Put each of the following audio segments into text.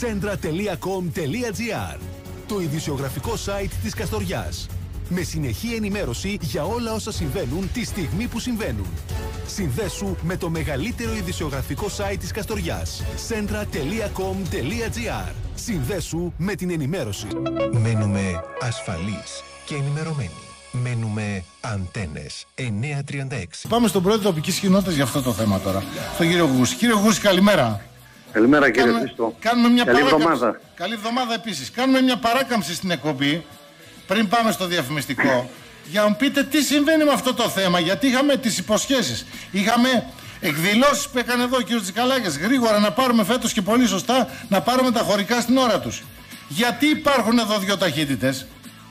Centra.com.gr, το ειδησιογραφικό site της Καστοριάς. Με συνεχή ενημέρωση για όλα όσα συμβαίνουν τη στιγμή που συμβαίνουν. Συνδέσου με το μεγαλύτερο ειδησιογραφικό site της Καστοριάς. Centra.com.gr. Συνδέσου με την ενημέρωση. Μένουμε ασφαλείς και ενημερωμένοι. Μένουμε Αντένες 936. Πάμε στον πρόεδρο τοπικής κοινότητας για αυτό το θέμα τώρα. Στον κύριο Γούση. Κύριο Γούση, καλημέρα. Καλημέρα κύριε Χρήστο. Κάνουμε μια καλή παράκαμψη. εβδομάδα. Καλή εβδομάδα επίσης. Κάνουμε μια παράκαμψη στην εκπομπή πριν πάμε στο διαφημιστικό για να μου πείτε τι συμβαίνει με αυτό το θέμα. Γιατί είχαμε τις υποσχέσεις. Είχαμε εκδηλώσεις που έκανε εδώ ο κύριος Τζικαλάκης. Γρήγορα να πάρουμε φέτος και πολύ σωστά να πάρουμε τα χωρικά στην ώρα τους. Γιατί υπάρχουν εδώ δύο ταχύτητες?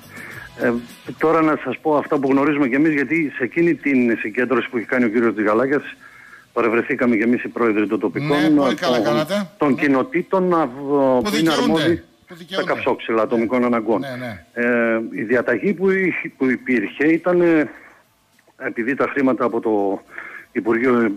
Τώρα να σας πω αυτά που γνωρίζουμε κι εμείς, γιατί σε εκείνη την συγκέντρωση που έχει κάνει ο κύριος Τζικαλάκης παρευρεθήκαμε κι εμείς οι πρόεδροι των τοπικών, των κοινοτήτων που είναι αρμόδιοι τα καυσόξυλα ατομικών αναγκών. Η διαταγή που υπήρχε ήταν, επειδή τα χρήματα από το Υπουργείο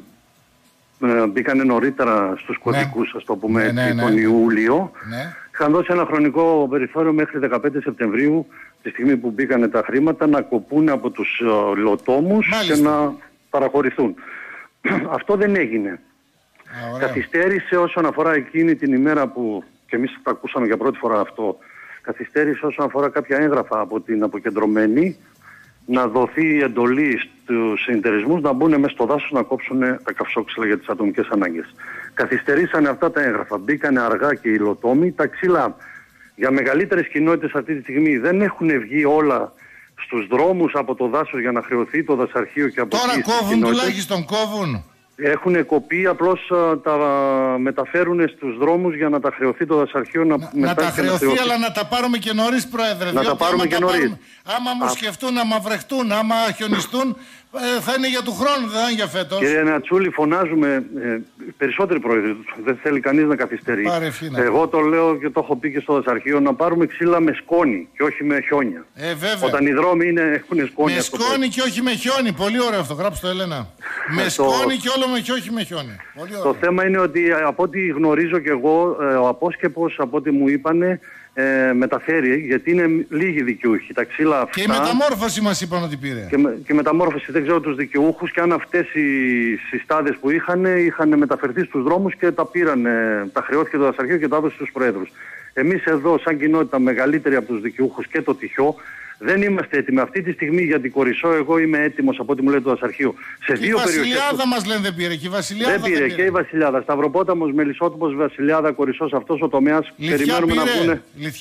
μπήκανε νωρίτερα στους κωδικούς, ας το πούμε, τον Ιούλιο, είχαν δώσει ένα χρονικό περιθώριο μέχρι 15 Σεπτεμβρίου, τη στιγμή που μπήκανε τα χρήματα, να κοπούν από τους λοτόμους και να παραχωρηθούν. Αυτό δεν έγινε. Καθυστέρησε όσον αφορά εκείνη την ημέρα που, και εμείς τα ακούσαμε για πρώτη φορά αυτό, καθυστέρησε όσον αφορά κάποια έγγραφα από την αποκεντρωμένη, να δοθεί εντολή στους συνεταιρισμούς να μπουν μέσα στο δάσος να κόψουν τα καυσόξυλα για τις ατομικές ανάγκες. Καθυστερήσανε αυτά τα έγγραφα, μπήκανε αργά και οι υλοτόμοι. Τα ξύλα για μεγαλύτερες κοινότητες αυτή τη στιγμή δεν έχουν βγει όλα στους δρόμους από το δάσος για να χρεωθεί το δασαρχείο και από τώρα κόβουν, τουλάχιστον κόβουν. Έχουν κοπεί, απλώς τα μεταφέρουν στους δρόμους για να τα χρεωθεί το δασαρχείο. Να τα χρεωθεί, αλλά να τα πάρουμε και νωρίς, πρόεδρε. Να τα πάρουμε και νωρίς. Άμα μου σκεφτούν, άμα βρεχτούν, άμα χιονιστούν, θα είναι για του χρόνου, δεν θα είναι για φέτος. Κύριε Νατσούλη, φωνάζουμε περισσότεροι πρόεδροι. Δεν θέλει κανείς να καθυστερεί. Εγώ το λέω και το έχω πει και στο δασαρχείο, να πάρουμε ξύλα με σκόνη και όχι με χιόνια. Όταν οι δρόμοι έχουν σκόνη. Με σκόνη και όχι με χιόνι. Πολύ ωραίο αυτό, γράψτε το, Έλενα. Με σκόνη και όλο και όχι με χιόνι. Το θέμα είναι ότι από ό,τι γνωρίζω και εγώ, ο απόσκεπος, από ό,τι μου είπανε, μεταφέρει, γιατί είναι λίγοι δικαιούχοι. Τα ξύλα αυτά. Και η μεταμόρφωση μας είπαν ότι πήρε. Και η μεταμόρφωση, δεν ξέρω τους δικαιούχους, και αν αυτές οι συστάδες που είχαν μεταφερθεί στους δρόμους και τα πήραν, τα χρεώθηκε το δασαρχείο και τα έδωσε στους προέδρους. Εμείς εδώ, σαν κοινότητα μεγαλύτερη από τους δικαιούχους και το Τυχιό, δεν είμαστε έτοιμοι. Αυτή τη στιγμή για την Κορισσό, εγώ είμαι έτοιμος από ό,τι μου λέει το δασαρχείο. Σε δύο περιοχές. Η Βασιλιάδα μας λένε δεν πήρε. Και η Βασιλιάδα δεν πήρε. Και η Βασιλιάδα. Σταυροπόταμος, Μελισσότοπος, Βασιλιάδα, Κορισσός, αυτός ο τομέας. Περιμένουμε να βγουν.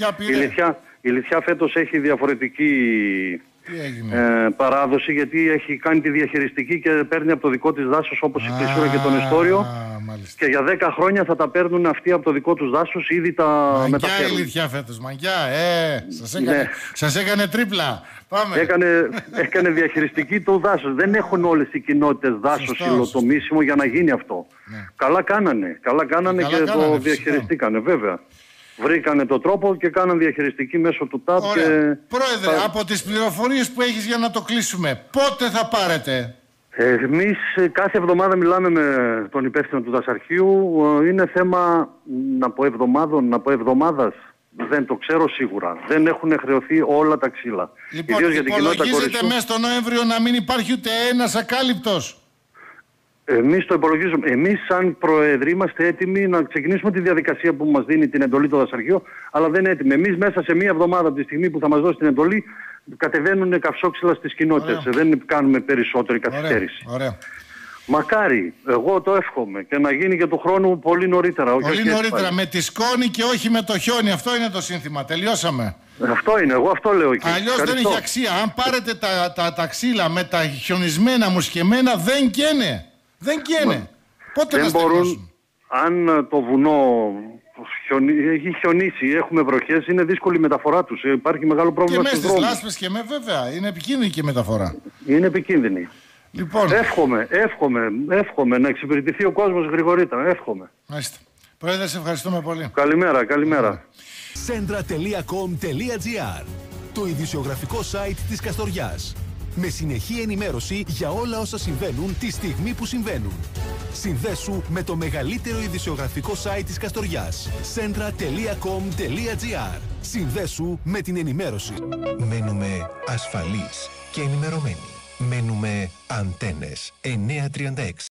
Η Λιθιά φέτος έχει διαφορετική παράδοση, γιατί έχει κάνει τη διαχειριστική και παίρνει από το δικό της δάσος, όπως η Κλεισούρα και τον Εστόριο. Και για 10 χρόνια θα τα παίρνουν αυτοί από το δικό τους δάσος, ήδη τα μεταφέρουν. Μαγκιά η Λιθιά φέτος, μαγκιά, σας έκανε τρίπλα. Πάμε. Έκανε διαχειριστική του δάσος. Δεν έχουν όλες οι κοινότητες δάσος υλοτομήσιμο για να γίνει αυτό. Καλά κάνανε και το διαχειριστήκανε, βέβαια. Βρήκανε τον τρόπο και κάναν διαχειριστική μέσω του ΤΑΠ. Πρόεδρε, από τις πληροφορίες που έχεις για να το κλείσουμε, πότε θα πάρετε? Εμείς κάθε εβδομάδα μιλάμε με τον υπεύθυνο του δασαρχείου. Είναι θέμα να πω εβδομάδας. Δεν το ξέρω σίγουρα. Δεν έχουν χρεωθεί όλα τα ξύλα. Λοιπόν, υπολογίζετε μέσα στο Νοέμβριο να μην υπάρχει ούτε ένας ακάλυπτος? Εμείς το υπολογίζουμε. Εμείς σαν Προεδροί είμαστε έτοιμοι να ξεκινήσουμε τη διαδικασία που μας δίνει την εντολή το δασαρχείο, αλλά δεν είναι έτοιμοι. Εμείς μέσα σε μία εβδομάδα από τη στιγμή που θα μας δώσει την εντολή κατεβαίνουν καυσόξυλα στις κοινότητες. Δεν κάνουμε περισσότερη καθυστέρηση. Ωραία. Μακάρι, εγώ το εύχομαι, και να γίνει και του χρόνου πολύ νωρίτερα. Πολύ νωρίτερα, με τη σκόνη και όχι με το χιόνι. Αυτό είναι το σύνθημα. Τελειώσαμε. Αυτό είναι, εγώ αυτό λέω. Αλλιώς δεν έχει αξία. Αν πάρετε τα ξύλα με τα χιονισμένα, μουσκεμένα, δεν καίνε. Δεν καίνε. Πότε δεν να μπορούν. Αν το βουνό έχει χιονίσει, έχουμε βροχές, είναι δύσκολη η μεταφορά τους. Υπάρχει μεγάλο πρόβλημα στους δρόμους. Και μέσα στις λάσπες βέβαια. Είναι επικίνδυνη και η μεταφορά. Είναι επικίνδυνη. Λοιπόν. Εύχομαι να εξυπηρετηθεί ο κόσμος γρηγορύτερα. Εύχομαι. Μάλιστα. Πρόεδρε, σε ευχαριστούμε πολύ. Καλημέρα. Centra.com.gr, το ειδησιογραφικό site της Καστοριάς. Με συνεχή ενημέρωση για όλα όσα συμβαίνουν τη στιγμή που συμβαίνουν. Συνδέσου με το μεγαλύτερο ειδησιογραφικό site της Καστοριάς. centra.com.gr. Συνδέσου με την ενημέρωση. Μένουμε ασφαλείς και ενημερωμένοι. Μένουμε Αντένες 936.